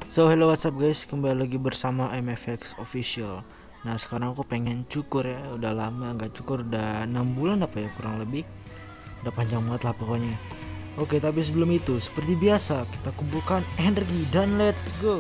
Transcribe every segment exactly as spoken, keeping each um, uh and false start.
So hello, what's up guys, kembali lagi bersama M F X Official. Nah sekarang aku pengen cukur ya, udah lama nggak cukur, udah enam bulan apa ya kurang lebih. Udah panjang banget lah pokoknya. Oke, tapi sebelum itu seperti biasa kita kumpulkan energi dan let's go.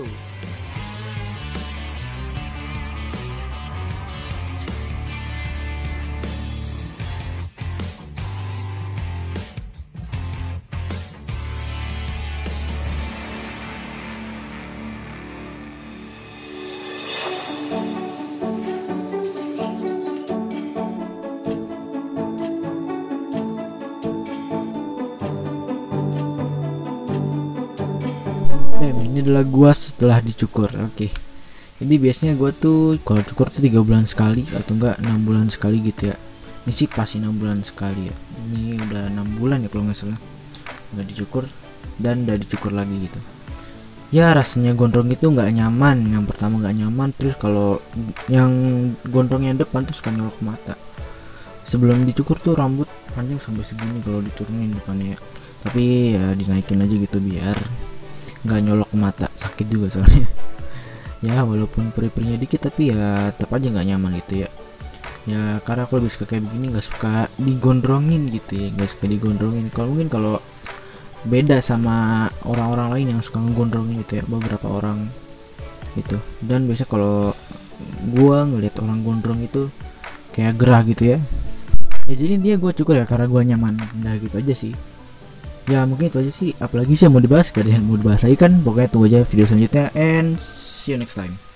Eh, ini adalah gua setelah dicukur. Oke. Jadi biasanya gua tuh kalau cukur tuh tiga bulan sekali atau enggak enam bulan sekali gitu ya. Ini sih pasti enam bulan sekali ya. Ini udah enam bulan ya kalau nggak salah. Nggak dicukur dan udah dicukur lagi gitu. Ya rasanya gondrong itu nggak nyaman. Yang pertama nggak nyaman, terus kalau yang gondrong yang depan tuh suka nyolok mata. Sebelum dicukur tuh rambut panjang sampai segini kalau diturunin depannya ya. Tapi ya dinaikin aja gitu biar nggak nyolok mata, sakit juga soalnya. Ya walaupun peri-perinya dikit tapi ya tetap aja nggak nyaman gitu ya. Ya karena aku lebih suka kayak begini, nggak suka digondrongin gitu ya, nggak suka digondrongin. Kalau mungkin kalau beda sama orang-orang lain yang suka ngegondrongin gitu ya, beberapa orang gitu. Dan biasa kalau gua ngelihat orang gondrong itu kayak gerah gitu ya. Ya jadi dia gua cukur ya karena gua nyaman. Nah gitu aja sih. Ya mungkin itu aja sih, apalagi sih yang mau dibahas, gak ada yang mau dibahas lagi kan. Pokoknya tunggu aja video selanjutnya, and see you next time.